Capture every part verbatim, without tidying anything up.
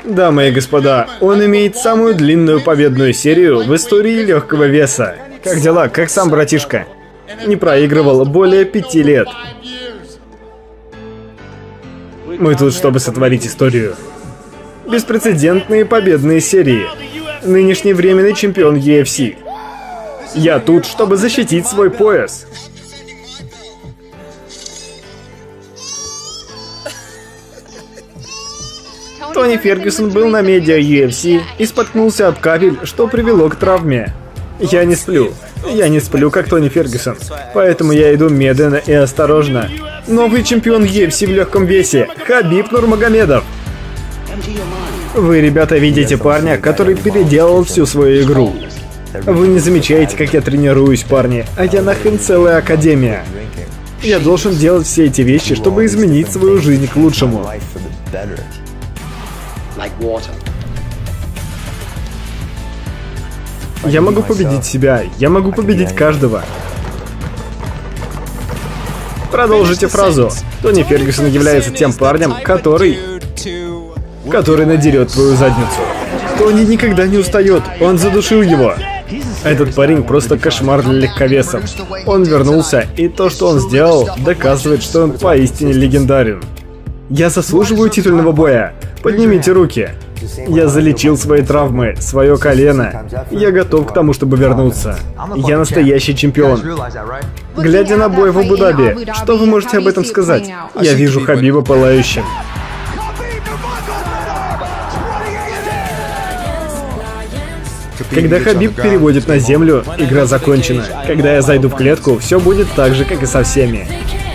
Дамы и господа, он имеет самую длинную победную серию в истории легкого веса. Как дела? Как сам братишка? Не проигрывал более пяти лет. Мы тут, чтобы сотворить историю. Беспрецедентные победные серии. Нынешний временный чемпион ю эф си. Я тут, чтобы защитить свой пояс. Тони Фергюсон был на медиа ю эф си и споткнулся об кабель, что привело к травме. Я не сплю. Я не сплю, как Тони Фергюсон. Поэтому я иду медленно и осторожно. Новый чемпион ю эф си в легком весе. Хабиб Нурмагомедов. Вы, ребята, видите парня, который переделал всю свою игру. Вы не замечаете, как я тренируюсь, парни, а я нахрен целая академия. Я должен делать все эти вещи, чтобы изменить свою жизнь к лучшему. Я могу победить себя, я могу победить каждого. Продолжите фразу. Тони Фергюсон является тем парнем, который... который надерет твою задницу. Тони никогда не устает, он задушил его. Этот парень просто кошмар для легковесов. Он вернулся, и то, что он сделал, доказывает, что он поистине легендарен. Я заслуживаю титульного боя. Поднимите руки. Я залечил свои травмы, свое колено. Я готов к тому, чтобы вернуться. Я настоящий чемпион. Глядя на бой в Абу-Даби, что вы можете об этом сказать? Я вижу Хабиба пылающим. Когда Хабиб переводит на землю, игра закончена. Когда я зайду в клетку, все будет так же, как и со всеми.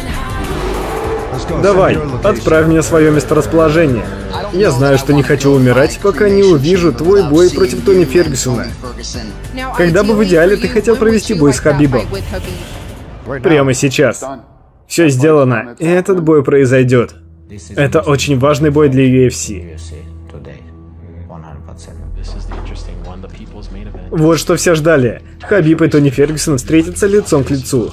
Давай, отправь мне свое месторасположение. Я знаю, что не хочу умирать, пока не увижу твой бой против Тони Фергюсона. Когда бы в идеале ты хотел провести бой с Хабибом? Прямо сейчас. Все сделано, и этот бой произойдет. Это очень важный бой для ю эф си. Вот что все ждали. Хабиб и Тони Фергюсон встретятся лицом к лицу.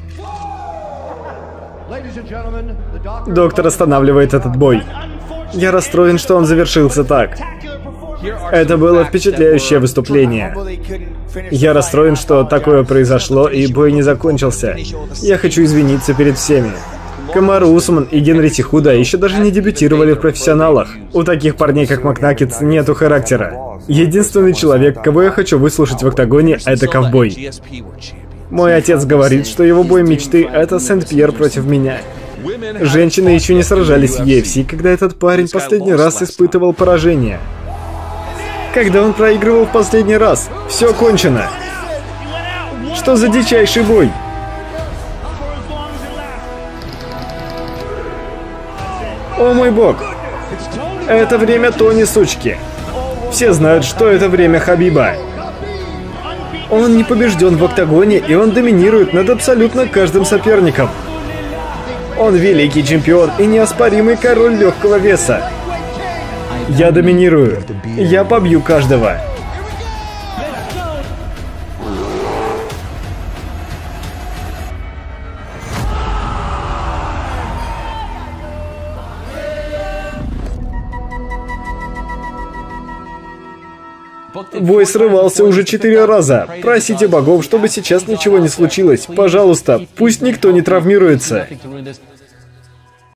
Доктор останавливает этот бой. Я расстроен, что он завершился так. Это было впечатляющее выступление. Я расстроен, что такое произошло и бой не закончился. Я хочу извиниться перед всеми. Камару Усман и Генри Сихуда еще даже не дебютировали в профессионалах. У таких парней, как Макнакетс, нету характера. Единственный человек, кого я хочу выслушать в октагоне, это ковбой. Мой отец говорит, что его бой мечты — это Сент-Пьер против меня. Женщины еще не сражались в ю эф си, когда этот парень последний раз испытывал поражение. Когда он проигрывал в последний раз, все кончено. Что за дичайший бой? О мой бог! Это время Тони, сучки. Все знают, что это время Хабиба. Он не побежден в октагоне, и он доминирует над абсолютно каждым соперником. Он великий чемпион и неоспоримый король легкого веса. Я доминирую. Я побью каждого. Бой срывался уже четыре раза. Просите богов, чтобы сейчас ничего не случилось. Пожалуйста, пусть никто не травмируется.